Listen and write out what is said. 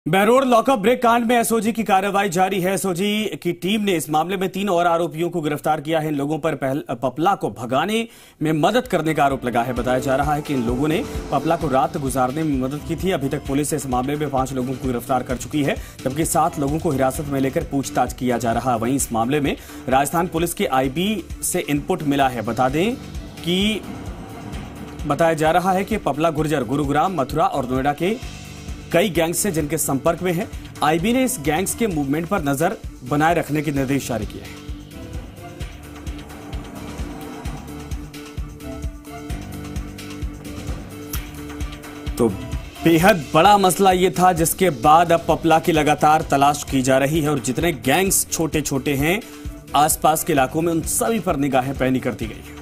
Behror lockup break कांड में SOG की कार्रवाई जारी है। एसओजी की टीम ने इस मामले में 3 और आरोपियों को गिरफ्तार किया है। इन लोगों पर पपला को भगाने में मदद करने का आरोप लगा है। बताया जा रहा है कि इन लोगों ने पपला को रात गुजारने में मदद की थी। अभी तक पुलिस इस मामले में 5 लोगों को गिरफ्तार कर चुकी है, जबकि 7 लोगों को हिरासत में लेकर पूछताछ किया जा रहा है। वहीं इस मामले में राजस्थान पुलिस की आईबी से इनपुट मिला है। बता दें कि बताया जा रहा है कि पपला गुर्जर गुरुग्राम, मथुरा और नोएडा के कई गैंग्स से जिनके संपर्क में है। आईबी ने इस गैंग्स के मूवमेंट पर नजर बनाए रखने के निर्देश जारी किए हैं। तो बेहद बड़ा मसला यह था, जिसके बाद अब पपला की लगातार तलाश की जा रही है और जितने गैंग्स छोटे छोटे हैं आसपास के इलाकों में, उन सभी पर निगाहें पैनी करती गई है।